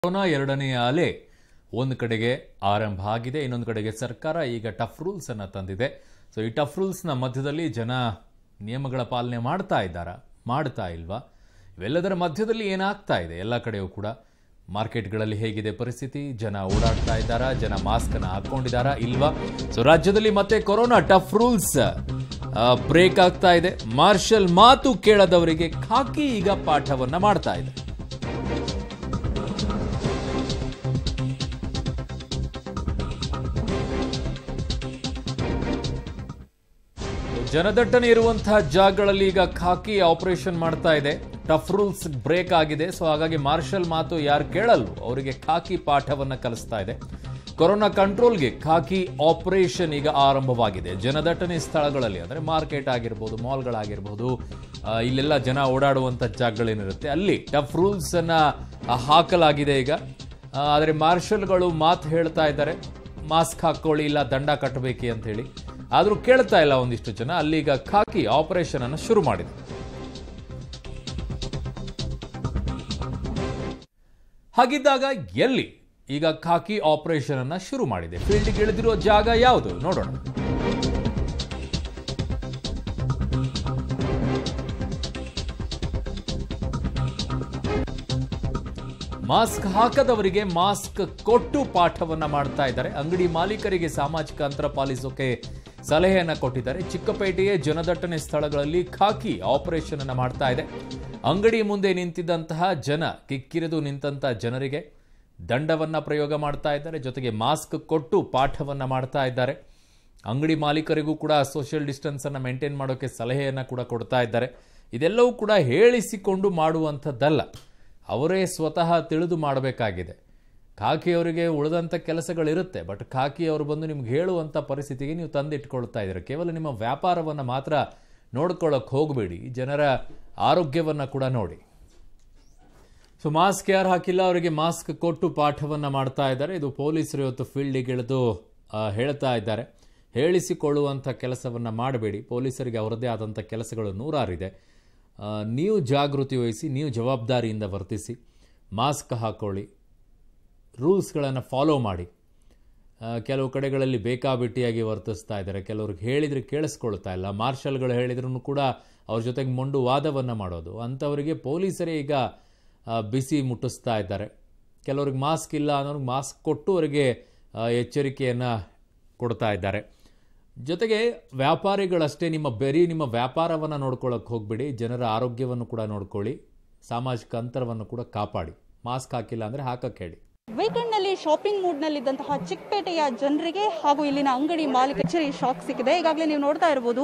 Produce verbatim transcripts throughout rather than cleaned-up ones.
Corona ಎರಡನೆಯ ಅಲೆ ಒಂದು ಕಡೆಗೆ ಆರಂಭ ಆಗಿದೆ, ಇನ್ನೊಂದು ಕಡೆಗೆ ಸರ್ಕಾರ ಈಗ ಟಫ್ ರೂಲ್ಸ್ ಅನ್ನು ತಂದಿದೆ. ಸೊ ಈ ಟಫ್ ರೂಲ್ಸ್ನ ಮಧ್ಯದಲ್ಲಿ ಜನ ನಿಯಮಗಳ ಪಾಲನೆ ಮಾಡ್ತಾ ಇದ್ದಾರಾ, ಮಾಡ್ತಾ ಇಲ್ವಾ? ಇವೆಲ್ಲದರ ಮಧ್ಯದಲ್ಲಿ ಏನಾಗ್ತಾ ಇದೆ ಎಲ್ಲ ಕಡೆಯೂ ಕೂಡ? ಮಾರ್ಕೆಟ್ಗಳಲ್ಲಿ ಹೇಗಿದೆ ಪರಿಸ್ಥಿತಿ? ಜನ ಓಡಾಡ್ತಾ ಇದ್ದಾರಾ? ಜನ ಮಾಸ್ಕ್ ಅನ್ನು ಹಾಕೊಂಡಿದ್ದಾರಾ ಇಲ್ವಾ? ಸೊ ರಾಜ್ಯದಲ್ಲಿ ಮತ್ತೆ ಕೊರೋನಾ ಟಫ್ ರೂಲ್ಸ್ ಬ್ರೇಕ್ ಆಗ್ತಾ ಇದೆ. ಮಾರ್ಷಲ್ ಮಾತು ಕೇಳದವರಿಗೆ ಖಾಕಿ ಈಗ ಪಾಠವನ್ನ ಮಾಡ್ತಾ ಇದೆ. ಜನದಟ್ಟಣೆ ಇರುವಂತಹ ಜಾಗಗಳಲ್ಲಿ ಈಗ ಖಾಕಿ ಆಪರೇಷನ್ ಮಾಡ್ತಾ ಇದೆ. ಟಫ್ ರೂಲ್ಸ್ ಬ್ರೇಕ್ ಆಗಿದೆ. ಸೊ ಹಾಗಾಗಿ ಮಾರ್ಷಲ್ ಮಾತು ಯಾರು ಕೇಳಲ್ವೋ ಅವರಿಗೆ ಖಾಕಿ ಪಾಠವನ್ನ ಕಲಿಸ್ತಾ ಇದೆ. ಕೊರೋನಾ ಕಂಟ್ರೋಲ್ಗೆ ಖಾಕಿ ಆಪರೇಷನ್ ಈಗ ಆರಂಭವಾಗಿದೆ. ಜನದಟ್ಟಣೆ ಸ್ಥಳಗಳಲ್ಲಿ ಅಂದರೆ ಮಾರ್ಕೆಟ್ ಆಗಿರ್ಬೋದು, ಮಾಲ್ಗಳಾಗಿರ್ಬೋದು, ಇಲ್ಲೆಲ್ಲ ಜನ ಓಡಾಡುವಂಥ ಜಾಗಗಳೇನಿರುತ್ತೆ ಅಲ್ಲಿ ಟಫ್ ರೂಲ್ಸ್ ಅನ್ನ ಹಾಕಲಾಗಿದೆ ಈಗ. ಆದರೆ ಮಾರ್ಷಲ್ಗಳು ಮಾತು ಹೇಳ್ತಾ ಇದ್ದಾರೆ, ಮಾಸ್ಕ್ ಹಾಕೊಳ್ಳಿ ಇಲ್ಲ ದಂಡ ಕಟ್ಟಬೇಕಿ ಅಂತ ಹೇಳಿ. ಆದರೂ ಕೇಳ್ತಾ ಇಲ್ಲ ಒಂದಿಷ್ಟು ಜನ. ಅಲ್ಲಿಗ ಖಾಕಿ ಆಪರೇಷನ್ ಅನ್ನು ಶುರು ಮಾಡಿದೆ. ಹಾಗಿದ್ದಾಗ ಎಲ್ಲಿ ಈಗ ಖಾಕಿ ಆಪರೇಷನ್ ಅನ್ನ ಶುರು ಮಾಡಿದೆ? ಫೀಲ್ಡ್ಗೆ ಇಳಿದಿರುವ ಜಾಗ ಯಾವುದು ನೋಡೋಣ. ಮಾಸ್ಕ್ ಹಾಕದವರಿಗೆ ಮಾಸ್ಕ್ ಕೊಟ್ಟು ಪಾಠವನ್ನ ಮಾಡ್ತಾ ಇದ್ದಾರೆ. ಅಂಗಡಿ ಮಾಲೀಕರಿಗೆ ಸಾಮಾಜಿಕ ಅಂತರ ಪಾಲಿಸೋಕೆ ಸಲಹೆಯನ್ನ ಕೊಟ್ಟಿದ್ದಾರೆ. ಚಿಕ್ಕಪೇಟೆಯ ಜನದಟ್ಟಣೆ ಸ್ಥಳಗಳಲ್ಲಿ ಖಾಕಿ ಆಪರೇಷನ್ ಅನ್ನ ಮಾಡ್ತಾ ಇದೆ. ಅಂಗಡಿ ಮುಂದೆ ನಿಂತಿದ್ದಂತಹ ಜನ, ಕಿಕ್ಕಿರಿದು ನಿಂತಹ ಜನರಿಗೆ ದಂಡವನ್ನ ಪ್ರಯೋಗ ಮಾಡ್ತಾ ಇದ್ದಾರೆ. ಜೊತೆಗೆ ಮಾಸ್ಕ್ ಕೊಟ್ಟು ಪಾಠವನ್ನ ಮಾಡ್ತಾ ಇದ್ದಾರೆ. ಅಂಗಡಿ ಮಾಲೀಕರಿಗೂ ಕೂಡ ಸೋಷಿಯಲ್ ಡಿಸ್ಟೆನ್ಸ್ ಅನ್ನ ಮೇಂಟೈನ್ ಮಾಡೋಕೆ ಸಲಹೆಯನ್ನ ಕೂಡ ಕೊಡ್ತಾ ಇದ್ದಾರೆ. ಇದೆಲ್ಲವೂ ಕೂಡ ಹೇಳಿಸಿಕೊಂಡು ಮಾಡುವಂಥದ್ದಲ್ಲ, ಅವರೇ ಸ್ವತಃ ತಿಳಿದು ಮಾಡಬೇಕಾಗಿದೆ. ಖಾಕಿಯವರಿಗೆ ಉಳಿದಂಥ ಕೆಲಸಗಳಿರುತ್ತೆ, ಬಟ್ ಖಾಕಿ ಅವರು ಬಂದು ನಿಮ್ಗೆ ಹೇಳುವಂಥ ಪರಿಸ್ಥಿತಿಗೆ ನೀವು ತಂದಿಟ್ಕೊಳ್ತಾ ಇದ್ದೀರ. ಕೇವಲ ನಿಮ್ಮ ವ್ಯಾಪಾರವನ್ನು ಮಾತ್ರ ನೋಡ್ಕೊಳ್ಳೋಕೆ ಹೋಗಬೇಡಿ, ಜನರ ಆರೋಗ್ಯವನ್ನು ಕೂಡ ನೋಡಿ. ಸೊ ಮಾಸ್ಕ್ ಯಾರು ಹಾಕಿಲ್ಲ ಅವರಿಗೆ ಮಾಸ್ಕ್ ಕೊಟ್ಟು ಪಾಠವನ್ನು ಮಾಡ್ತಾ ಇದ್ದಾರೆ. ಇದು ಪೊಲೀಸರು ಇವತ್ತು ಫೀಲ್ಡಿಗೆ ಇಳಿದು ಹೇಳ್ತಾ ಇದ್ದಾರೆ, ಹೇಳಿಸಿಕೊಳ್ಳುವಂಥ ಕೆಲಸವನ್ನು ಮಾಡಬೇಡಿ. ಪೊಲೀಸರಿಗೆ ಅವರದ್ದೇ ಆದಂಥ ಕೆಲಸಗಳು ನೂರಾರಿದೆ. ನೀವು ಜಾಗೃತಿ ವಹಿಸಿ, ನೀವು ಜವಾಬ್ದಾರಿಯಿಂದ ವರ್ತಿಸಿ, ಮಾಸ್ಕ್ ಹಾಕೊಳ್ಳಿ, ರೂಲ್ಸ್ಗಳನ್ನು ಫಾಲೋ ಮಾಡಿ. ಕೆಲವು ಕಡೆಗಳಲ್ಲಿ ಬೇಕಾಬಿಟ್ಟಿಯಾಗಿ ವರ್ತಿಸ್ತಾ ಇದ್ದಾರೆ. ಕೆಲವ್ರಿಗೆ ಹೇಳಿದರೆ ಕೇಳಿಸ್ಕೊಳ್ತಾ ಇಲ್ಲ. ಮಾರ್ಷಲ್ಗಳು ಹೇಳಿದ್ರೂ ಕೂಡ ಅವ್ರ ಜೊತೆಗೆ ಮೊಂಡು ವಾದವನ್ನು ಮಾಡೋದು. ಅಂಥವರಿಗೆ ಪೊಲೀಸರೇ ಈಗ ಬಿಸಿ ಮುಟ್ಟಿಸ್ತಾ ಇದ್ದಾರೆ. ಕೆಲವ್ರಿಗೆ ಮಾಸ್ಕ್ ಇಲ್ಲ ಅನ್ನೋರಿಗೆ ಮಾಸ್ಕ್ ಕೊಟ್ಟು ಅವರಿಗೆ ಎಚ್ಚರಿಕೆಯನ್ನು ಕೊಡ್ತಾ ಇದ್ದಾರೆ. ಜೊತೆಗೆ ವ್ಯಾಪಾರಿಗಳಷ್ಟೇ ನಿಮ್ಮ ಬರೀ ನಿಮ್ಮ ವ್ಯಾಪಾರವನ್ನು ನೋಡ್ಕೊಳ್ಳೋಕೆ ಹೋಗ್ಬಿಡಿ, ಜನರ ಆರೋಗ್ಯವನ್ನು ಕೂಡ ನೋಡ್ಕೊಳ್ಳಿ, ಸಾಮಾಜಿಕ ಅಂತರವನ್ನು ಕೂಡ ಕಾಪಾಡಿ. ಮಾಸ್ಕ್ ಹಾಕಿಲ್ಲ ಅಂದರೆ ಹಾಕಕ್ಕೆ ಹೇಳಿ. ವೀಕೆಂಡ್ ನಲ್ಲಿ ಶಾಪಿಂಗ್ ಮೂಡ್ ನಲ್ಲಿ ಇದ್ದಂತಹ ಚಿಕ್ಕಪೇಟೆಯ ಜನರಿಗೆ ಹಾಗೂ ಇಲ್ಲಿನ ಅಂಗಡಿ ಮಾಲೀಕರಿಗೆ ಶಾಕ್ ಸಿಕ್ಕಿದೆ. ಈಗಾಗಲೇ ನೀವು ನೋಡ್ತಾ ಇರಬಹುದು,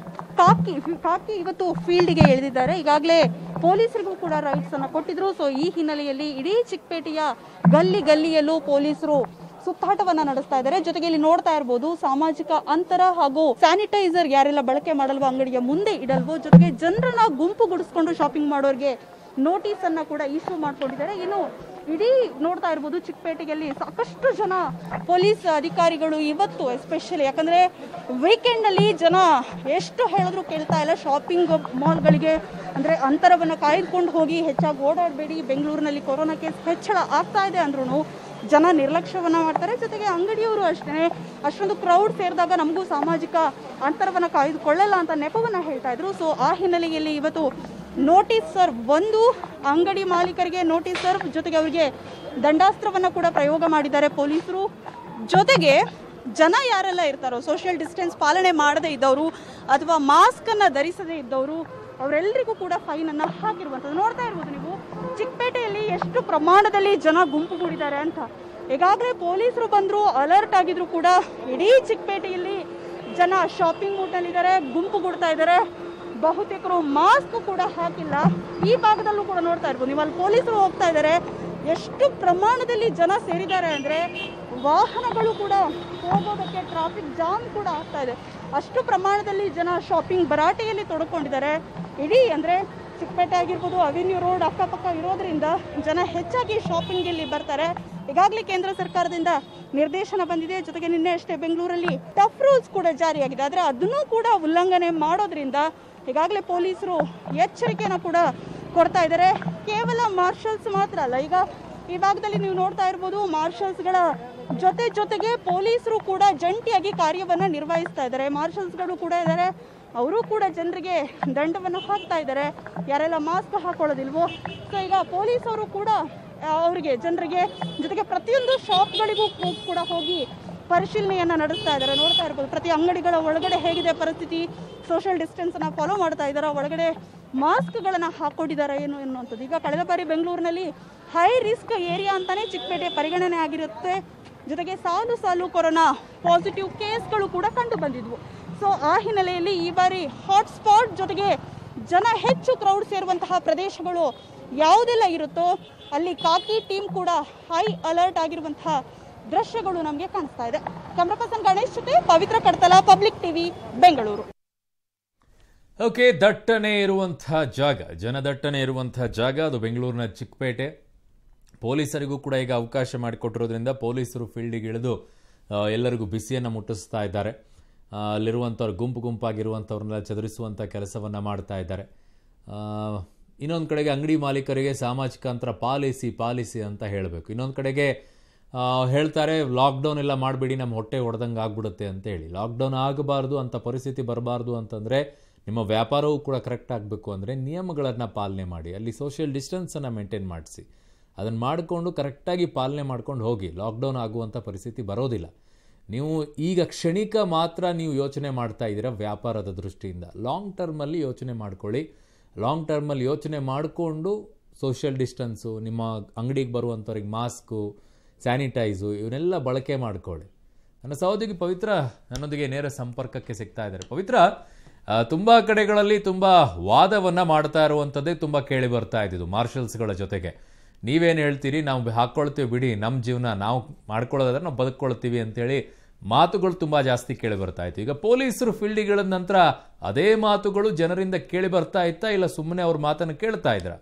ಖಾಕಿ ಖಾಕಿ ಇವತ್ತು ಫೀಲ್ಡ್ಗೆ ಇಳಿದಿದ್ದಾರೆ. ಈಗಾಗಲೇ ಪೊಲೀಸರಿಗೂ ಕೂಡ ರೈಟ್ಸ್ ಅನ್ನ ಕೊಟ್ಟಿದ್ರು. ಸೊ ಈ ಹಿನ್ನೆಲೆಯಲ್ಲಿ ಇಡೀ ಚಿಕ್ಕಪೇಟೆಯ ಗಲ್ಲಿ ಗಲ್ಲಿಯಲ್ಲೂ ಪೊಲೀಸರು ಸುತ್ತಾಟವನ್ನ ನಡೆಸ್ತಾ ಇದ್ದಾರೆ. ಜೊತೆಗೆ ಇಲ್ಲಿ ನೋಡ್ತಾ ಇರಬಹುದು, ಸಾಮಾಜಿಕ ಅಂತರ ಹಾಗೂ ಸ್ಯಾನಿಟೈಸರ್ ಯಾರೆಲ್ಲ ಬಳಕೆ ಮಾಡಲ್ವೋ ಅಂಗಡಿಯ ಮುಂದೆ ಇಡಲ್ವೋ, ಜೊತೆಗೆ ಜನರನ್ನ ಗುಂಪುಗೂಡಿಸ್ಕೊಂಡು ಶಾಪಿಂಗ್ ಮಾಡೋರಿಗೆ ನೋಟಿಸ್ ಅನ್ನ ಕೂಡ ಇಶ್ಯೂ ಮಾಡ್ಕೊಂಡಿದ್ದಾರೆ. ಇನ್ನು ಇಡೀ ನೋಡ್ತಾ ಇರ್ಬೋದು, ಚಿಕ್ಕಪೇಟೆಯಲ್ಲಿ ಸಾಕಷ್ಟು ಜನ ಪೊಲೀಸ್ ಅಧಿಕಾರಿಗಳು ಇವತ್ತು ಎಸ್ಪೆಷಲಿ, ಯಾಕಂದ್ರೆ ವೀಕೆಂಡ್ ಅಲ್ಲಿ ಜನ ಎಷ್ಟು ಹೇಳಿದ್ರು ಕೇಳ್ತಾ ಇಲ್ಲ. ಶಾಪಿಂಗ್ ಮಾಲ್ಗಳಿಗೆ ಅಂದ್ರೆ ಅಂತರವನ್ನ ಕಾಯ್ದುಕೊಂಡು ಹೋಗಿ ಹೆಚ್ಚಾಗಿ ಓಡಾಡಬೇಡಿ, ಬೆಂಗಳೂರಿನಲ್ಲಿ ಕೊರೋನಾ ಕೇಸ್ ಹೆಚ್ಚಳ ಆಗ್ತಾ ಇದೆ ಅಂದ್ರೂ ಜನ ನಿರ್ಲಕ್ಷ್ಯವನ್ನ ಮಾಡ್ತಾರೆ. ಜೊತೆಗೆ ಅಂಗಡಿಯವರು ಅಷ್ಟೇ, ಅಷ್ಟೊಂದು ಕ್ರೌಡ್ ಸೇರಿದಾಗ ನಮಗೂ ಸಾಮಾಜಿಕ ಅಂತರವನ್ನ ಕಾಯ್ದುಕೊಳ್ಳಲ್ಲ ಅಂತ ನೆಪವನ್ನ ಹೇಳ್ತಾ ಇದ್ರು. ಸೊ ಆ ಹಿನ್ನೆಲೆಯಲ್ಲಿ ಇವತ್ತು ನೋಟಿಸ್ ಸರ್ವ್, ಒಂದು ಅಂಗಡಿ ಮಾಲೀಕರಿಗೆ ನೋಟಿಸ್ ಸರ್ವ್, ಜೊತೆಗೆ ಅವರಿಗೆ ದಂಡಾಸ್ತ್ರವನ್ನ ಕೂಡ ಪ್ರಯೋಗ ಮಾಡಿದ್ದಾರೆ ಪೊಲೀಸರು. ಜೊತೆಗೆ ಜನ ಯಾರೆಲ್ಲ ಇರ್ತಾರೋ, ಸೋಷಿಯಲ್ ಡಿಸ್ಟೆನ್ಸ್ ಪಾಲನೆ ಮಾಡದೇ ಇದ್ದವರು ಅಥವಾ ಮಾಸ್ಕ್ ಅನ್ನ ಧರಿಸದೇ ಇದ್ದವರು, ಅವರೆಲ್ಲರಿಗೂ ಕೂಡ ಫೈನ್ ಅನ್ನ ಹಾಕಿರುವಂಥದ್ದು ನೋಡ್ತಾ ಇರ್ಬೋದು ನೀವು. ಚಿಕ್ಕಪೇಟೆಯಲ್ಲಿ ಎಷ್ಟು ಪ್ರಮಾಣದಲ್ಲಿ ಜನ ಗುಂಪುಗೂಡಿದ್ದಾರೆ ಅಂತ. ಈಗಾಗಲೇ ಪೊಲೀಸರು ಬಂದ್ರು, ಅಲರ್ಟ್ ಆಗಿದ್ರು ಕೂಡ ಇಡೀ ಚಿಕ್ಕಪೇಟೆಯಲ್ಲಿ ಜನ ಶಾಪಿಂಗ್ ಮೂಡ್ನಲ್ಲಿದ್ದಾರೆ, ಗುಂಪುಗೂಡ್ತಾ ಇದ್ದಾರೆ. ಬಹುತೇಕರು ಮಾಸ್ಕ್ ಕೂಡ ಹಾಕಿಲ್ಲ. ಈ ಭಾಗದಲ್ಲೂ ಕೂಡ ನೋಡ್ತಾ ಇರ್ಬೋದು ನೀವು, ಅಲ್ಲಿ ಪೊಲೀಸರು ಹೋಗ್ತಾ ಇದ್ದಾರೆ. ಎಷ್ಟು ಪ್ರಮಾಣದಲ್ಲಿ ಜನ ಸೇರಿದ್ದಾರೆ ಅಂದ್ರೆ ವಾಹನಗಳು ಕೂಡ ಹೋಗೋದಕ್ಕೆ ಟ್ರಾಫಿಕ್ ಜಾಮ್ ಕೂಡ ಆಗ್ತಾ ಇದೆ. ಅಷ್ಟು ಪ್ರಮಾಣದಲ್ಲಿ ಜನ ಶಾಪಿಂಗ್ ಭರಾಟೆಯಲ್ಲಿ ತೊಡಕೊಂಡಿದ್ದಾರೆ. ಇಡೀ ಅಂದ್ರೆ ಚಿಕ್ಕಪೇಟೆ ಆಗಿರ್ಬೋದು, ಅವೆನ್ಯೂ ರೋಡ್ ಅಕ್ಕಪಕ್ಕ ಇರೋದ್ರಿಂದ ಜನ ಹೆಚ್ಚಾಗಿ ಶಾಪಿಂಗ್ ಇಲ್ಲಿ ಬರ್ತಾರೆ. ಈಗಾಗಲೇ ಕೇಂದ್ರ ಸರ್ಕಾರದಿಂದ ನಿರ್ದೇಶನ ಬಂದಿದೆ. ಜೊತೆಗೆ ನಿನ್ನೆ ಅಷ್ಟೇ ಬೆಂಗಳೂರಲ್ಲಿ ಟಫ್ ರೂಲ್ಸ್ ಕೂಡ ಜಾರಿಯಾಗಿದೆ. ಆದರೆ ಅದನ್ನೂ ಕೂಡ ಉಲ್ಲಂಘನೆ ಮಾಡೋದ್ರಿಂದ ಈಗಾಗಲೇ ಪೊಲೀಸರು ಎಚ್ಚರಿಕೆಯನ್ನು ಕೂಡ ಕೊಡ್ತಾ ಇದ್ದಾರೆ. ಕೇವಲ ಮಾರ್ಷಲ್ಸ್ ಮಾತ್ರ ಅಲ್ಲ, ಈಗ ಈ ಭಾಗದಲ್ಲಿ ನೀವು ನೋಡ್ತಾ ಇರ್ಬೋದು ಮಾರ್ಷಲ್ಸ್ಗಳ ಜೊತೆ ಜೊತೆಗೆ ಪೊಲೀಸರು ಕೂಡ ಜಂಟಿಯಾಗಿ ಕಾರ್ಯವನ್ನ ನಿರ್ವಹಿಸ್ತಾ ಇದ್ದಾರೆ. ಮಾರ್ಷಲ್ಸ್ಗಳು ಕೂಡ ಇದ್ದಾರೆ, ಅವರು ಕೂಡ ಜನರಿಗೆ ದಂಡವನ್ನು ಹಾಕ್ತಾ ಇದ್ದಾರೆ, ಯಾರೆಲ್ಲ ಮಾಸ್ಕ್ ಹಾಕೊಳ್ಳೋದಿಲ್ವೋ. ಸೊ ಈಗ ಪೊಲೀಸರು ಕೂಡ ಅವರಿಗೆ ಜನರಿಗೆ ಜೊತೆಗೆ ಪ್ರತಿಯೊಂದು ಶಾಪ್ಗಳಿಗೂ ಕೂಡ ಹೋಗಿ ಪರಿಶೀಲನೆಯನ್ನ ನಡೆಸ್ತಾ ಇದ್ದಾರೆ. ನೋಡ್ತಾ ಇರ್ಬೋದು ಪ್ರತಿ ಅಂಗಡಿಗಳ ಒಳಗಡೆ ಹೇಗಿದೆ ಪರಿಸ್ಥಿತಿ, ಸೋಷಿಯಲ್ ಡಿಸ್ಟೆನ್ಸ್ ಅನ್ನ ಫಾಲೋ ಮಾಡ್ತಾ ಇದ್ದಾರೆ, ಒಳಗಡೆ ಮಾಸ್ಕ್ಗಳನ್ನ ಹಾಕೊಂಡಿದ್ದಾರೆ ಏನು ಎನ್ನುವಂಥದ್ದು. ಈಗ ಕಳೆದ ಬಾರಿ ಬೆಂಗಳೂರಿನಲ್ಲಿ ಹೈ ರಿಸ್ಕ್ ಏರಿಯಾ ಅಂತಾನೆ ಚಿಕ್ಕಪೇಟೆ ಪರಿಗಣನೆ ಆಗಿರುತ್ತೆ. ಜೊತೆಗೆ ಸಾಲು ಸಾಲು ಕೊರೋನಾ ಪಾಸಿಟಿವ್ ಕೇಸ್ಗಳು ಕೂಡ ಕಂಡು ಬಂದಿದ್ವು. ಸೊ ಆ ಹಿನ್ನೆಲೆಯಲ್ಲಿ ಈ ಬಾರಿ ಹಾಟ್ಸ್ಪಾಟ್ ಜೊತೆಗೆ ಜನ ಹೆಚ್ಚು ಕ್ರೌಡ್ ಸೇರುವಂತಹ ಪ್ರದೇಶಗಳು ಯಾವುದೆಲ್ಲ ಇರುತ್ತೋ ಅಲ್ಲಿ ಕಾಕಿ ಟೀಮ್ ಕೂಡ ಹೈ ಅಲರ್ಟ್ ಆಗಿರುವಂತಹ ದೃಶ್ಯಗಳು ನಮಗೆ ಕಾಣಿಸ್ತಾ ಇದೆ. ಕ್ಯಾಮರಾ ಪರ್ಸನ್ ಗಣೇಶ್ ಜೊತೆ Pavitra Kadtala, public TV, Bengaluru. Okay, ದಟ್ಟಣೆ ಇರುವಂತಹ ಜಾಗ, ಜನದಟ್ಟಣೆ ಇರುವಂತಹ ಜಾಗ ಅದು ಬೆಂಗಳೂರಿನ ಚಿಕ್ಕಪೇಟೆ. ಪೊಲೀಸರಿಗೂ ಕೂಡ ಈಗ ಅವಕಾಶ ಮಾಡಿಕೊಟ್ಟಿರೋದ್ರಿಂದ ಪೊಲೀಸರು ಫೀಲ್ಡಿಗೆ ಇಳಿದು ಎಲ್ಲರಿಗೂ ಬಿಸಿಯನ್ನು ಮುಟ್ಟಿಸ್ತಾ ಇದ್ದಾರೆ. ಅಲ್ಲಿರುವಂಥವ್ರು ಗುಂಪು ಗುಂಪಾಗಿರುವಂಥವ್ರನ್ನೆಲ್ಲ ಚದುರಿಸುವಂಥ ಕೆಲಸವನ್ನು ಮಾಡ್ತಾ ಇದ್ದಾರೆ. ಇನ್ನೊಂದು ಕಡೆಗೆ ಅಂಗಡಿ ಮಾಲೀಕರಿಗೆ ಸಾಮಾಜಿಕ ಅಂತರ ಪಾಲಿಸಿ ಪಾಲಿಸಿ ಅಂತ ಹೇಳಬೇಕು. ಇನ್ನೊಂದು ಕಡೆಗೆ ಹೇಳ್ತಾರೆ ಲಾಕ್ಡೌನ್ ಎಲ್ಲ ಮಾಡಬೇಡಿ, ನಮ್ಮ ಹೊಟ್ಟೆ ಹೊಡೆದಂಗೆ ಆಗ್ಬಿಡುತ್ತೆ ಅಂತ ಹೇಳಿ. ಲಾಕ್ಡೌನ್ ಆಗಬಾರ್ದು ಅಂತ ಪರಿಸ್ಥಿತಿ ಬರಬಾರ್ದು ಅಂತಂದರೆ ನಿಮ್ಮ ವ್ಯಾಪಾರವೂ ಕೂಡ ಕರೆಕ್ಟ್ ಆಗಬೇಕು ಅಂದರೆ ನಿಯಮಗಳನ್ನು ಪಾಲನೆ ಮಾಡಿ, ಅಲ್ಲಿ ಸೋಷಿಯಲ್ ಡಿಸ್ಟೆನ್ಸನ್ನು ಮೇಂಟೈನ್ ಮಾಡಿಸಿ, ಅದನ್ನು ಮಾಡಿಕೊಂಡು ಕರೆಕ್ಟಾಗಿ ಪಾಲನೆ ಮಾಡ್ಕೊಂಡು ಹೋಗಿ. ಲಾಕ್ಡೌನ್ ಆಗುವಂಥ ಪರಿಸ್ಥಿತಿ ಬರೋದಿಲ್ಲ. ನೀವು ಈಗ ಕ್ಷಣಿಕ ಮಾತ್ರ ನೀವು ಯೋಚನೆ ಮಾಡ್ತಾ ಇದ್ದೀರಾ ವ್ಯಾಪಾರದ ದೃಷ್ಟಿಯಿಂದ. ಲಾಂಗ್ ಟರ್ಮಲ್ಲಿ ಯೋಚನೆ ಮಾಡ್ಕೊಳ್ಳಿ. ಲಾಂಗ್ ಟರ್ಮಲ್ಲಿ ಯೋಚನೆ ಮಾಡಿಕೊಂಡು ಸೋಷಿಯಲ್ ಡಿಸ್ಟೆನ್ಸು, ನಿಮ್ಮ ಅಂಗಡಿಗೆ ಬರುವಂಥವ್ರಿಗೆ ಮಾಸ್ಕು, ಸ್ಯಾನಿಟೈಸು ಇವನ್ನೆಲ್ಲ ಬಳಕೆ ಮಾಡ್ಕೊಳ್ಳಿ. ನನ್ನ ಸಹೋದರಿ ಪವಿತ್ರ ನನ್ನೊಂದಿಗೆ ನೇರ ಸಂಪರ್ಕಕ್ಕೆ ಸಿಗ್ತಾ ಇದ್ದಾರೆ. ಪವಿತ್ರ, ತುಂಬ ಕಡೆಗಳಲ್ಲಿ ತುಂಬ ವಾದವನ್ನು ಮಾಡ್ತಾ ಇರುವಂಥದ್ದೇ ತುಂಬ ಕೇಳಿ ಬರ್ತಾ ಇದ್ದಿದ್ದು ಮಾರ್ಷಲ್ಸ್ಗಳ ಜೊತೆಗೆ. ನೀವೇನು ಹೇಳ್ತೀರಿ, ನಾವು ಹಾಕ್ಕೊಳ್ತೀವಿ ಬಿಡಿ, ನಮ್ಮ ಜೀವನ ನಾವು ಮಾಡ್ಕೊಳ್ಳೋದಾದ್ರೆ ನಾವು ಬದುಕೊಳ್ತೀವಿ ಅಂತೇಳಿ ಮಾತುಗಳು ತುಂಬ ಜಾಸ್ತಿ ಕೇಳಿ ಬರ್ತಾ ಇತ್ತು. ಈಗ ಪೊಲೀಸರು ಫೀಲ್ಡಿಗಳ ನಂತರ ಅದೇ ಮಾತುಗಳು ಜನರಿಂದ ಕೇಳಿ ಬರ್ತಾ ಇತ್ತಾ, ಇಲ್ಲ ಸುಮ್ಮನೆ ಅವ್ರ ಮಾತನ್ನು ಕೇಳ್ತಾ ಇದ್ರ?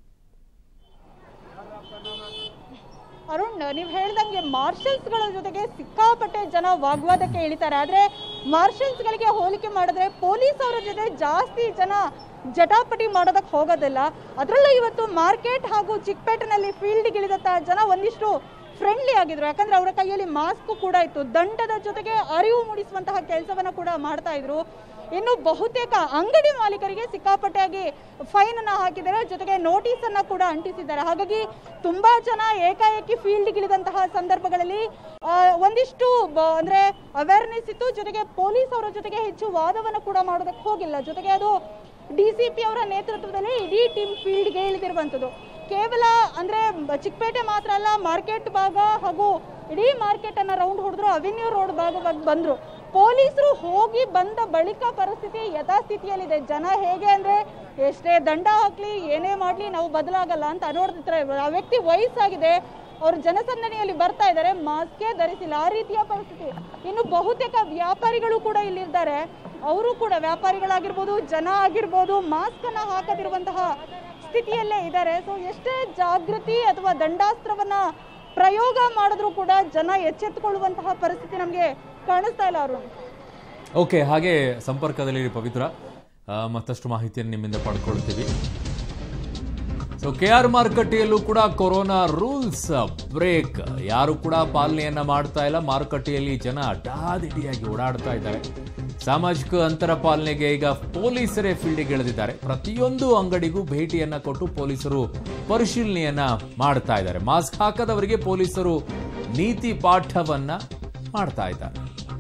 ಅರುಣ್, ನೀವು ಹೇಳ್ದಂಗೆ ಮಾರ್ಷಲ್ಸ್ಗಳ ಜೊತೆಗೆ ಸಿಕ್ಕಾಪಟ್ಟೆ ಜನ ವಾಗ್ವಾದಕ್ಕೆ ಇಳಿತಾರೆ. ಆದ್ರೆ ಮಾರ್ಷಲ್ಸ್ಗಳಿಗೆ ಹೋಲಿಕೆ ಮಾಡಿದ್ರೆ ಪೊಲೀಸ್ ಅವರ ಜೊತೆ ಜಾಸ್ತಿ ಜನ ಜಟಾಪಟಿ ಮಾಡೋದಕ್ಕೆ ಹೋಗೋದಿಲ್ಲ. ಅದರಲ್ಲೂ ಇವತ್ತು ಮಾರ್ಕೆಟ್ ಹಾಗೂ ಚಿಕ್ಕಪೇಟೆನಲ್ಲಿ ಫೀಲ್ಡ್ಗೆ ಇಳಿದಂತಹ ಜನ ಒಂದಿಷ್ಟು ಫ್ರೆಂಡ್ಲಿ ಆಗಿದ್ರು. ಯಾಕಂದ್ರೆ ಅವರ ಕೈಯಲ್ಲಿ ಮಾಸ್ಕ್ ಕೂಡ ಇತ್ತು. ದಂಡದ ಜೊತೆಗೆ ಅರಿವು ಮೂಡಿಸುವಂತಹ ಕೆಲಸವನ್ನ ಕೂಡ ಮಾಡ್ತಾ ಇದ್ರು. ಇನ್ನು ಬಹುತೇಕ ಅಂಗಡಿ ಮಾಲೀಕರಿಗೆ ಸಿಕ್ಕಾಪಟ್ಟೆಯಾಗಿ ಫೈನ್ ಅನ್ನ ಹಾಕಿದ್ದಾರೆ, ಜೊತೆಗೆ ನೋಟಿಸ್ ಅನ್ನ ಕೂಡ ಅಂಟಿಸಿದ್ದಾರೆ. ಹಾಗಾಗಿ ತುಂಬಾ ಜನ ಏಕಾಏಕಿ ಫೀಲ್ಡ್ಗೆ ಇಳಿದಂತಹ ಸಂದರ್ಭಗಳಲ್ಲಿ ಒಂದಿಷ್ಟು ಅಂದ್ರೆ ಅವೇರ್ನೆಸ್ ಇತ್ತು. ಜೊತೆಗೆ ಪೊಲೀಸ್ ಅವರ ಜೊತೆಗೆ ಹೆಚ್ಚು ವಾದವನ್ನು ಕೂಡ ಮಾಡೋದಕ್ಕೆ ಹೋಗಿಲ್ಲ. ಜೊತೆಗೆ ಅದು ಡಿಸಿಪಿ ಅವರ ನೇತೃತ್ವದಲ್ಲಿ ಇಡೀ ಟೀಮ್ ಫೀಲ್ಡ್ಗೆ ಇಳಿದಿರುವಂಥದ್ದು. ಕೇವಲ ಅಂದ್ರೆ ಚಿಕ್ಕಪೇಟೆ ಮಾತ್ರ ಅಲ್ಲ, ಮಾರ್ಕೆಟ್ ಭಾಗ ಹಾಗೂ ಇಡೀ ಮಾರ್ಕೆಟ್ ಅನ್ನ ರೌಂಡ್ ಹೊಡೆದ್ರು, ಅವೆನ್ಯೂ ರೋಡ್ ಭಾಗವಾಗಿ ಬಂದ್ರು. ಪೊಲೀಸರು ಹೋಗಿ ಬಂದ ಬಳಿಕ ಪರಿಸ್ಥಿತಿ ಯಥಾಸ್ಥಿತಿಯಲ್ಲಿದೆ. ಜನ ಹೇಗೆ ಅಂದ್ರೆ ಎಷ್ಟೇ ದಂಡ ಹಾಕ್ಲಿ ಏನೇ ಮಾಡ್ಲಿ ನಾವು ಬದಲಾಗಲ್ಲ ಅಂತ ನೋಡ್ತಿರ್ತಾರೆ. ಆ ವ್ಯಕ್ತಿ ವಯಸ್ಸಾಗಿದೆ, ಅವರು ಜನಸಂದಣಿಯಲ್ಲಿ ಬರ್ತಾ ಇದ್ದಾರೆ, ಮಾಸ್ಕೇ ಧರಿಸಿಲ್ಲ, ಆ ರೀತಿಯ ಪರಿಸ್ಥಿತಿ. ಇನ್ನು ಬಹುತೇಕ ವ್ಯಾಪಾರಿಗಳು ಕೂಡ ಇಲ್ಲಿದ್ದಾರೆ, ಅವರು ಕೂಡ ವ್ಯಾಪಾರಿಗಳಾಗಿರ್ಬೋದು, ಜನ ಆಗಿರ್ಬೋದು, ಮಾಸ್ಕ್ ಅನ್ನ ಹಾಕದಿರುವಂತಹ ಸ್ಥಿತಿಯಲ್ಲೇ ಇದ್ದಾರೆ. ಸೊ ಎಷ್ಟೇ ಜಾಗೃತಿ ಅಥವಾ ದಂಡಾಸ್ತ್ರವನ್ನ ಪ್ರಯೋಗ ಮಾಡಿದ್ರು ಕೂಡ ಜನ ಎಚ್ಚೆತ್ತುಕೊಳ್ಳುವಂತಹ ಪರಿಸ್ಥಿತಿ ನಮಗೆ ಕಾಣಿಸ್ತಾ ಇಲ್ಲ. ಅವರು ಓಕೆ, ಹಾಗೆ ಸಂಪರ್ಕದಲ್ಲಿ ಪವಿತ್ರ ಮತ್ತಷ್ಟು ಮಾಹಿತಿಯನ್ನು ನಿಮ್ಮಿಂದ ಪಡ್ಕೊಳ್ತೀವಿ. ಸೊ ಕೆ ಆರ್ ಮಾರುಕಟ್ಟೆಯಲ್ಲೂ ಕೂಡ ಕೊರೋನಾ ರೂಲ್ಸ್ ಬ್ರೇಕ್, ಯಾರು ಕೂಡ ಪಾಲನೆಯನ್ನ ಮಾಡ್ತಾ ಇಲ್ಲ. ಮಾರುಕಟ್ಟೆಯಲ್ಲಿ ಜನ ಅಡ್ಡಾದಿಡ್ಡಿಯಾಗಿ ಓಡಾಡ್ತಾ ಇದ್ದಾರೆ. ಸಾಮಾಜಿಕ ಅಂತರ ಪಾಲನೆಗೆ ಈಗ ಪೊಲೀಸರೇ ಫೀಲ್ಡಿಗೆ ಇಳಿದಿದ್ದಾರೆ. ಪ್ರತಿಯೊಂದು ಅಂಗಡಿಗೂ ಭೇಟಿಯನ್ನ ಕೊಟ್ಟು ಪೊಲೀಸರು ಪರಿಶೀಲನೆಯನ್ನ ಮಾಡ್ತಾ ಇದ್ದಾರೆ. ಮಾಸ್ಕ್ ಹಾಕದವರಿಗೆ ಪೊಲೀಸರು ನೀತಿ ಪಾಠವನ್ನ ಮಾಡ್ತಾ ಇದ್ದಾರೆ.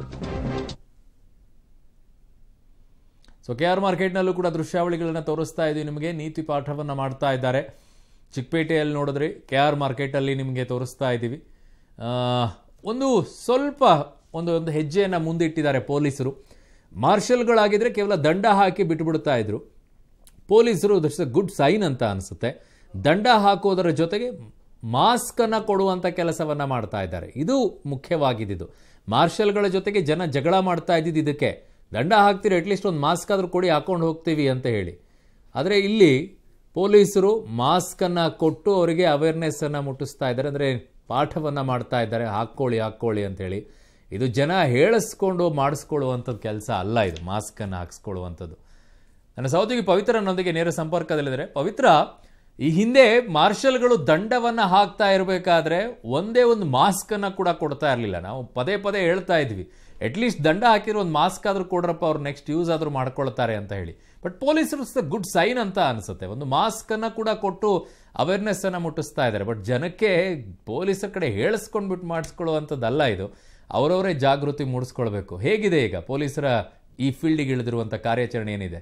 ಸೊ ಕೆ ಆರ್ ಮಾರ್ಕೆಟ್ನಲ್ಲೂ ಕೂಡ ದೃಶ್ಯಾವಳಿಗಳನ್ನ ತೋರಿಸ್ತಾ ಇದ್ದೀವಿ ನಿಮಗೆ. ನೀತಿ ಪಾಠವನ್ನ ಮಾಡ್ತಾ ಇದ್ದಾರೆ. ಚಿಕ್ಕಪೇಟೆಯಲ್ಲಿ ನೋಡಿದ್ರಿ, ಕೆ ಆರ್ ಮಾರ್ಕೆಟಲ್ಲಿ ನಿಮಗೆ ತೋರಿಸ್ತಾ ಇದ್ದೀವಿ. ಒಂದು ಸ್ವಲ್ಪ ಒಂದು ಒಂದು ಹೆಜ್ಜೆಯನ್ನು ಮುಂದಿಟ್ಟಿದ್ದಾರೆ ಪೊಲೀಸರು. ಮಾರ್ಷಲ್ಗಳಾಗಿದ್ರೆ ಕೇವಲ ದಂಡ ಹಾಕಿ ಬಿಟ್ಟುಬಿಡ್ತಾ ಇದ್ರು. ಪೊಲೀಸರು ದಟ್ಸ್ ಅ ಗುಡ್ ಸೈನ್ ಅಂತ ಅನಿಸುತ್ತೆ. ದಂಡ ಹಾಕೋದರ ಜೊತೆಗೆ ಮಾಸ್ಕ್ ಅನ್ನ ಕೊಡುವಂತ ಕೆಲಸವನ್ನ ಮಾಡ್ತಾ ಇದ್ದಾರೆ. ಇದು ಮುಖ್ಯವಾಗಿದ್ದು. ಮಾರ್ಷಲ್ಗಳ ಜೊತೆಗೆ ಜನ ಜಗಳ ಮಾಡ್ತಾ ಇದ್ದಿದ್ದು ಇದಕ್ಕೆ. ದಂಡ ಹಾಕ್ತೀರಿ, ಅಟ್ಲೀಸ್ಟ್ ಒಂದು ಮಾಸ್ಕ್ ಆದ್ರೂ ಕೊಡಿ, ಹಾಕೊಂಡು ಹೋಗ್ತೀವಿ ಅಂತ ಹೇಳಿ. ಆದರೆ ಇಲ್ಲಿ ಪೊಲೀಸರು ಮಾಸ್ಕ್ ಅನ್ನ ಕೊಟ್ಟು ಅವರಿಗೆ ಅವೇರ್ನೆಸ್ ಅನ್ನ ಮುಟ್ಟಿಸ್ತಾ ಇದ್ದಾರೆ. ಅಂದರೆ ಪಾಠವನ್ನ ಮಾಡ್ತಾ ಇದ್ದಾರೆ, ಹಾಕ್ಕೊಳ್ಳಿ ಹಾಕ್ಕೊಳ್ಳಿ ಅಂತೇಳಿ. ಇದು ಜನ ಹೇಳಿಸ್ಕೊಂಡು ಮಾಡಿಸ್ಕೊಳ್ಳುವಂಥದ್ದು ಕೆಲಸ ಅಲ್ಲ, ಇದು ಮಾಸ್ಕ್ ಅನ್ನು ಹಾಕಿಸ್ಕೊಳ್ಳುವಂಥದ್ದು. ನನ್ನ ಸಹೋದರಿ ಪವಿತ್ರನೊಂದಿಗೆ ನೇರ ಸಂಪರ್ಕದಲ್ಲಿದ್ದಾರೆ. ಪವಿತ್ರ, ಈ ಹಿಂದೆ ಮಾರ್ಷಲ್ಗಳು ದಂಡವನ್ನ ಹಾಕ್ತಾ ಇರಬೇಕಾದ್ರೆ ಒಂದೇ ಒಂದು ಮಾಸ್ಕ್ ಅನ್ನ ಕೂಡ ಕೊಡ್ತಾ ಇರಲಿಲ್ಲ. ನಾವು ಪದೇ ಪದೇ ಹೇಳ್ತಾ ಇದ್ವಿ, ಅಟ್ಲೀಸ್ಟ್ ದಂಡ ಹಾಕಿರೋ ಒಂದು ಮಾಸ್ಕ್ ಆದ್ರೂ ಕೊಡ್ರಪ್ಪ, ಅವ್ರು ನೆಕ್ಸ್ಟ್ ಯೂಸ್ ಆದ್ರೂ ಮಾಡ್ಕೊಳ್ತಾರೆ ಅಂತ ಹೇಳಿ. ಬಟ್ ಪೊಲೀಸರು ಗುಡ್ ಸೈನ್ ಅಂತ ಅನ್ಸುತ್ತೆ, ಒಂದು ಮಾಸ್ಕ್ ಅನ್ನ ಕೂಡ ಕೊಟ್ಟು ಅವೇರ್ನೆಸ್ ಅನ್ನ ಮುಟ್ಟಿಸ್ತಾ ಇದ್ದಾರೆ. ಬಟ್ ಜನಕ್ಕೆ ಪೊಲೀಸರ ಕಡೆ ಹೇಳಿಸ್ಕೊಂಡ್ಬಿಟ್ಟು ಮಾಡಿಸ್ಕೊಳ್ಳುವಂಥದ್ದಲ್ಲ ಇದು, ಅವರವರೇ ಜಾಗೃತಿ ಮೂಡಿಸ್ಕೊಳ್ಬೇಕು. ಹೇಗಿದೆ ಈಗ ಪೊಲೀಸರ ಈ ಫೀಲ್ಡಿಗೆ ಇಳಿದಿರುವಂಥ ಕಾರ್ಯಾಚರಣೆ ಏನಿದೆ?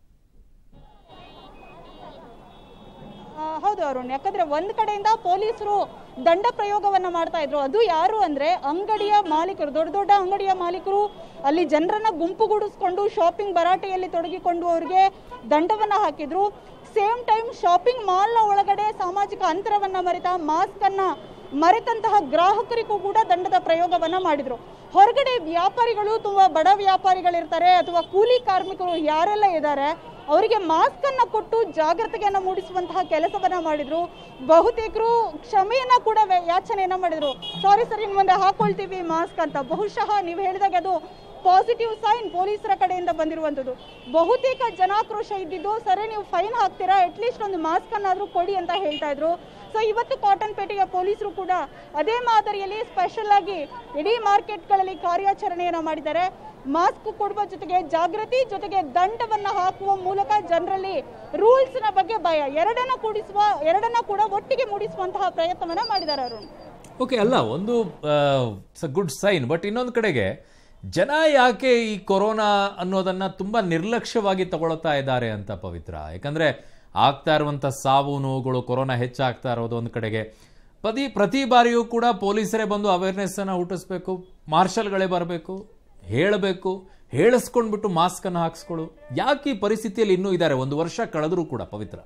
ಹೌದು ಅರುಣ್, ಯಾಕಂದ್ರೆ ಒಂದ್ ಕಡೆಯಿಂದ ಪೊಲೀಸರು ದಂಡ ಪ್ರಯೋಗವನ್ನ ಮಾಡ್ತಾ ಇದ್ರು. ಅದು ಯಾರು ಅಂದ್ರೆ ಅಂಗಡಿಯ ಮಾಲೀಕರು, ದೊಡ್ಡ ದೊಡ್ಡ ಅಂಗಡಿಯ ಮಾಲೀಕರು ಅಲ್ಲಿ ಜನರನ್ನ ಗುಂಪುಗೂಡಿಸ್ಕೊಂಡು ಶಾಪಿಂಗ್ ಭರಾಟೆಯಲ್ಲಿ ತೊಡಗಿಕೊಂಡು ಅವರಿಗೆ ದಂಡವನ್ನ ಹಾಕಿದ್ರು. ಸೇಮ್ ಟೈಮ್ ಶಾಪಿಂಗ್ ಮಾಲ್ನ ಒಳಗಡೆ ಸಾಮಾಜಿಕ ಅಂತರವನ್ನ ಮರೆತ, ಮಾಸ್ಕ್ ಅನ್ನ ಮರೆತಂತಹ ಗ್ರಾಹಕರಿಗೂ ಕೂಡ ದಂಡದ ಪ್ರಯೋಗವನ್ನ ಮಾಡಿದ್ರು. ಹೊರಗಡೆ ವ್ಯಾಪಾರಿಗಳು, ತುಂಬಾ ಬಡ ವ್ಯಾಪಾರಿಗಳಿರ್ತಾರೆ ಅಥವಾ ಕೂಲಿ ಕಾರ್ಮಿಕರು ಯಾರೆಲ್ಲ ಇದ್ದಾರೆ, ಅವರಿಗೆ ಮಾಸ್ಕ್ ಅನ್ನ ಕೊಟ್ಟು ಜಾಗೃತಿಯನ್ನ ಮೂಡಿಸುವಂತಹ ಕೆಲಸವನ್ನ ಮಾಡಿದ್ರು. ಬಹುತೇಕರು ಕ್ಷಮೆಯನ್ನ ಕೂಡ ಯಾಚನೆಯನ್ನ ಮಾಡಿದ್ರು. ಸಾರಿ ಸರ್, ಇನ್ ಮುಂದೆ ಹಾಕೊಳ್ತೀವಿ ಮಾಸ್ಕ್ ಅಂತ. ಬಹುಶಃ ನೀವು ಹೇಳಿದಾಗ ಅದು ಪಾಸಿಟಿವ್ ಸೈನ್ ಪೊಲೀಸರ ಕಡೆಯಿಂದ ಬಂದಿರುವಂಥದ್ದು. ಬಹುತೇಕ ಜನಾಕ್ರೋಶ ಇದ್ದಿದ್ದು, ಸರಿ ನೀವು ಫೈನ್ ಹಾಕ್ತೀರಾ, ಅಟ್ಲೀಸ್ಟ್ ಒಂದು ಮಾಸ್ಕ್ ಅನ್ನಾದ್ರೂ ಕೊಡಿ ಅಂತ ಹೇಳ್ತಾ ಇದ್ರು. ಸೊ ಇವತ್ತು ಕಾಟನ್ ಪೇಟೆಯ ಪೊಲೀಸರು ಕೂಡ ಅದೇ ಮಾದರಿಯಲ್ಲಿ ಸ್ಪೆಷಲ್ ಆಗಿ ಇಡೀ ಮಾರ್ಕೆಟ್ಗಳಲ್ಲಿ ಕಾರ್ಯಾಚರಣೆಯನ್ನ ಮಾಡಿದ್ದಾರೆ. ಮಾಸ್ಕ್ ಕೊಡುವ ಜೊತೆಗೆ ಜಾಗೃತಿ, ಜೊತೆಗೆ ದಂಡವನ್ನ ಹಾಕುವ ಮೂಲಕ ಜನರಲ್ಲಿ ರೂಲ್ಸ್ ನ ಬಗ್ಗೆ ಭಯ ಎರಡನ್ನ ಕೂಡಿಸುವ ಎರಡನ್ನ ಕೂಡ ಒಟ್ಟಿಗೆ ಮೂಡಿಸುವಂತಹ ಪ್ರಯತ್ನವನ್ನ ಮಾಡಿದ್ದಾರೆ ಅರುಣ್. ಓಕೆ, ಅಲ್ಲ ಒಂದು ಗುಡ್ ಸೈನ್. ಬಟ್ ಇನ್ನೊಂದು ಕಡೆಗೆ ಜನ ಯಾಕೆ ಈ ಕೊರೋನಾ ಅನ್ನೋದನ್ನ ತುಂಬಾ ನಿರ್ಲಕ್ಷ್ಯವಾಗಿ ತಗೊಳ್ತಾ ಇದ್ದಾರೆ ಅಂತ ಪವಿತ್ರ? ಯಾಕಂದ್ರೆ ಆಗ್ತಾ ಇರುವಂಥ ಸಾವು ನೋವುಗಳು, ಕೊರೋನಾ ಹೆಚ್ಚಾಗ್ತಾ ಇರೋದು ಒಂದು ಕಡೆಗೆ, ಪ್ರತಿ ಪ್ರತಿ ಬಾರಿಯೂ ಕೂಡ ಪೊಲೀಸರೇ ಬಂದು ಅವೇರ್ನೆಸ್ ಅನ್ನ ಹುಟ್ಟಿಸ್ಬೇಕು, ಮಾರ್ಷಲ್ಗಳೇ ಬರಬೇಕು, ಹೇಳಬೇಕು, ಹೇಳಿಸ್ಕೊಂಡ್ಬಿಟ್ಟು ಮಾಸ್ಕ್ ಅನ್ನು ಹಾಕ್ಸ್ಕೊಳ್ಳು. ಯಾಕೆ ಈ ಪರಿಸ್ಥಿತಿಯಲ್ಲಿ ಇನ್ನೂ ಇದ್ದಾರೆ ಒಂದು ವರ್ಷ ಕಳೆದರೂ ಕೂಡ ಪವಿತ್ರ?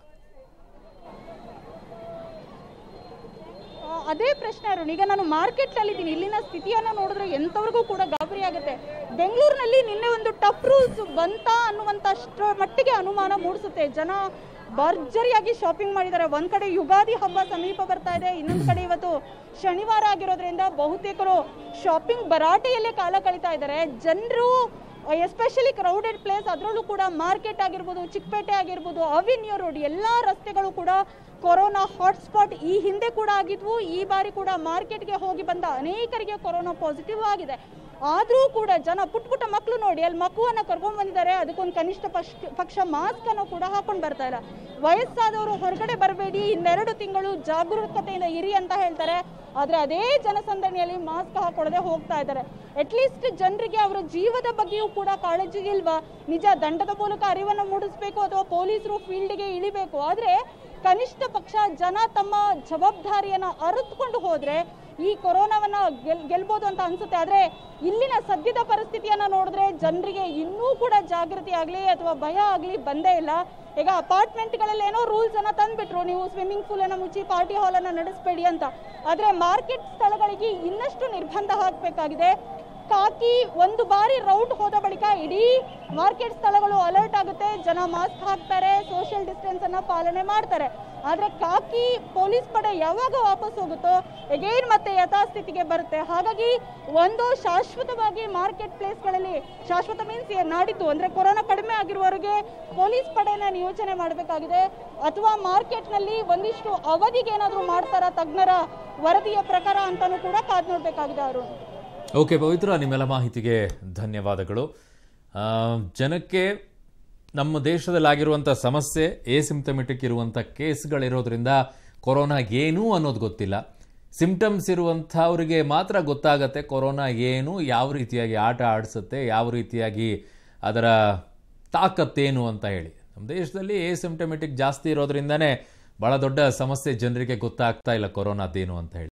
ಅದೇ ಪ್ರಶ್ನೆ ಅರುಣ್. ಈಗ ನಾನು ಮಾರ್ಕೆಟ್ ನಲ್ಲಿ ಇದ್ದೀನಿ, ಇಲ್ಲಿನ ಸ್ಥಿತಿಯನ್ನ ನೋಡಿದ್ರೆ ಎಂತವ್ರಿಗೂ ಕೂಡ ಗಾಬರಿ ಆಗುತ್ತೆ. ಬೆಂಗಳೂರಿನಲ್ಲಿ ನಿನ್ನೆ ಒಂದು ಟಫ್ ರೂಲ್ಸ್ ಬಂತ ಅನ್ನುವಂತಷ್ಟರ ಮಟ್ಟಿಗೆ ಅನುಮಾನ ಮೂಡಿಸುತ್ತೆ. ಜನ ಭರ್ಜರಿಯಾಗಿ ಶಾಪಿಂಗ್ ಮಾಡಿದ್ದಾರೆ. ಒಂದ್ ಕಡೆ ಯುಗಾದಿ ಹಬ್ಬ ಸಮೀಪ ಬರ್ತಾ ಇದೆ, ಇನ್ನೊಂದು ಕಡೆ ಇವತ್ತು ಶನಿವಾರ ಆಗಿರೋದ್ರಿಂದ ಬಹುತೇಕರು ಶಾಪಿಂಗ್ ಭರಾಟೆಯಲ್ಲೇ ಕಾಲ ಕಳೀತಾ ಇದ್ದಾರೆ. ಜನರು ಎಸ್ಪೆಷಲಿ ಕ್ರೌಡೆಡ್ ಪ್ಲೇಸ್, ಅದರಲ್ಲೂ ಕೂಡ ಮಾರ್ಕೆಟ್ ಆಗಿರ್ಬೋದು, ಚಿಕ್ಕಪೇಟೆ ಆಗಿರ್ಬೋದು, ಅವೆನ್ಯೂ ರೋಡ್, ಎಲ್ಲಾ ರಸ್ತೆಗಳು ಕೂಡ ಕೊರೋನಾ ಹಾಟ್ಸ್ಪಾಟ್ ಈ ಹಿಂದೆ ಕೂಡ ಆಗಿದ್ವು. ಈ ಬಾರಿ ಕೂಡ ಮಾರ್ಕೆಟ್ಗೆ ಹೋಗಿ ಬಂದ ಅನೇಕರಿಗೆ ಕೊರೋನಾ ಪಾಸಿಟಿವ್ ಆಗಿದೆ. ಆದ್ರೂ ಕೂಡ ಜನ ಪುಟ್ಟ ಪುಟ್ಟ ಮಕ್ಕಳು ನೋಡಿ ಅಲ್ಲಿ ಮಗುವನ್ನ ಕರ್ಕೊಂಡ್ ಬಂದಿದ್ದಾರೆ, ಅದಕ್ಕೊಂದು ಕನಿಷ್ಠ ಪಕ್ಷ ಮಾಸ್ಕ್ ಅನ್ನು ಕೂಡ ಹಾಕೊಂಡ್ ಬರ್ತಾ ಇಲ್ಲ. ವಯಸ್ಸಾದವರು ಹೊರಗಡೆ ಬರಬೇಡಿ, ಇನ್ನೆರಡು ತಿಂಗಳು ಜಾಗರೂಕತೆಯಿಂದ ಇರಿ ಅಂತ ಹೇಳ್ತಾರೆ. ಆದ್ರೆ ಅದೇ ಜನಸಂದಣಿಯಲ್ಲಿ ಮಾಸ್ಕ್ ಹಾಕೊಳ್ಳದೆ ಹೋಗ್ತಾ ಇದ್ದಾರೆ. ಅಟ್ಲೀಸ್ಟ್ ಜನರಿಗೆ ಅವರ ಜೀವದ ಬಗ್ಗೆಯೂ ಕೂಡ ಕಾಳಜಿ ಇಲ್ವಾ? ನಿಜ ದಂಡದ ಮೂಲಕ ಅರಿವನ್ನು ಮೂಡಿಸ್ಬೇಕು ಅಥವಾ ಪೊಲೀಸರು ಫೀಲ್ಡ್ಗೆ ಇಳಿಬೇಕು, ಆದ್ರೆ ಕನಿಷ್ಠ ಪಕ್ಷ ಜನ ತಮ್ಮ ಜವಾಬ್ದಾರಿಯನ್ನ ಅರಿತುಕೊಂಡು ಹೋದ್ರೆ ಈ ಕೊರೋನಾವನ್ನ ಗೆಲ್ ಗೆಲ್ಬೋದು ಅಂತ ಅನ್ಸುತ್ತೆ. ಆದ್ರೆ ಇಲ್ಲಿನ ಸದ್ಯದ ಪರಿಸ್ಥಿತಿಯನ್ನ ನೋಡಿದ್ರೆ ಜನರಿಗೆ ಇನ್ನೂ ಕೂಡ ಜಾಗೃತಿ ಆಗ್ಲಿ ಅಥವಾ ಭಯ ಆಗ್ಲಿ ಬಂದೇ ಇಲ್ಲ. ಈಗ ಅಪಾರ್ಟ್ಮೆಂಟ್ಗಳಲ್ಲಿ ಏನೋ ರೂಲ್ಸ್ ಅನ್ನ ತಂದ್ಬಿಟ್ರು, ನೀವು ಸ್ವಿಮ್ಮಿಂಗ್ ಪೂಲ್ ಅನ್ನ ಮುಚ್ಚಿ ಪಾರ್ಟಿ ಹಾಲ್ ಅನ್ನ ನಡೆಸಬೇಡಿ ಅಂತ. ಆದ್ರೆ ಮಾರ್ಕೆಟ್ ಸ್ಥಳಗಳಿಗೆ ಇನ್ನಷ್ಟು ನಿರ್ಬಂಧ ಹಾಕಬೇಕಾಗಿದೆ. ಕಾಕಿ ಒಂದು ಬಾರಿ ರೌಂಡ್ ಹೋದ ಬಳಿಕ ಇಡೀ ಮಾರ್ಕೆಟ್ ಸ್ಥಳಗಳು ಅಲರ್ಟ್ ಆಗುತ್ತೆ, ಜನ ಮಾಸ್ಕ್ ಹಾಕ್ತಾರೆ, ಸೋಷಿಯಲ್ ಡಿಸ್ಟೆನ್ಸ್ ಅನ್ನ ಪಾಲನೆ ಮಾಡ್ತಾರೆ. ಆದ್ರೆ ಕಾಕಿ ಪೊಲೀಸ್ ಪಡೆ ಯಾವಾಗ ವಾಪಸ್ ಹೋಗುತ್ತೋ ಎಗೈನ್ ಮತ್ತೆ ಯಥಾಸ್ಥಿತಿಗೆ ಬರುತ್ತೆ. ಹಾಗಾಗಿ ಒಂದು ಶಾಶ್ವತವಾಗಿ ಮಾರ್ಕೆಟ್ ಪ್ಲೇಸ್ಗಳಲ್ಲಿ, ಶಾಶ್ವತ ಮೀನ್ಸ್ ನಾಡಿದ್ದು ಅಂದ್ರೆ ಕೊರೋನಾ ಕಡಿಮೆ ಆಗಿರುವವರೆಗೆ ಪೊಲೀಸ್ ಪಡೆಯನ್ನ ನಿಯೋಜನೆ ಮಾಡಬೇಕಾಗಿದೆ. ಅಥವಾ ಮಾರ್ಕೆಟ್ ನಲ್ಲಿ ಒಂದಿಷ್ಟು ಅವಧಿಗೆ ಏನಾದ್ರು ಮಾಡ್ತಾರ ತಜ್ಞರ ವರದಿಯ ಪ್ರಕಾರ ಅಂತಾನು ಕೂಡ ಕಾದ್ ನೋಡ್ಬೇಕಾಗಿದೆ ಅವರು. ಓಕೆ ಪವಿತ್ರ, ನಿಮ್ಮೆಲ್ಲ ಮಾಹಿತಿಗೆ ಧನ್ಯವಾದಗಳು. ಜನಕ್ಕೆ ನಮ್ಮ ದೇಶದಲ್ಲಿ ಆಗಿರುವಂಥ ಸಮಸ್ಯೆ ಎಸಿಂಪ್ಟಮೆಟಿಕ್ ಇರುವಂಥ ಕೇಸ್ಗಳಿರೋದ್ರಿಂದ ಕೊರೋನಾ ಏನು ಅನ್ನೋದು ಗೊತ್ತಿಲ್ಲ. ಸಿಂಪ್ಟಮ್ಸ್ ಇರುವಂಥವ್ರಿಗೆ ಮಾತ್ರ ಗೊತ್ತಾಗತ್ತೆ ಕೊರೋನಾ ಏನು, ಯಾವ ರೀತಿಯಾಗಿ ಆಟ ಆಡಿಸುತ್ತೆ, ಯಾವ ರೀತಿಯಾಗಿ ಅದರ ತಾಕತ್ತೇನು ಅಂತ ಹೇಳಿ. ನಮ್ಮ ದೇಶದಲ್ಲಿ ಎಸಿಂಪ್ಟಮೆಟಿಕ್ ಜಾಸ್ತಿ ಇರೋದ್ರಿಂದನೇ ಬಹಳ ದೊಡ್ಡ ಸಮಸ್ಯೆ, ಜನರಿಗೆ ಗೊತ್ತಾಗ್ತಾ ಇಲ್ಲ ಕೊರೋನಾದೇನು ಅಂತ ಹೇಳಿ.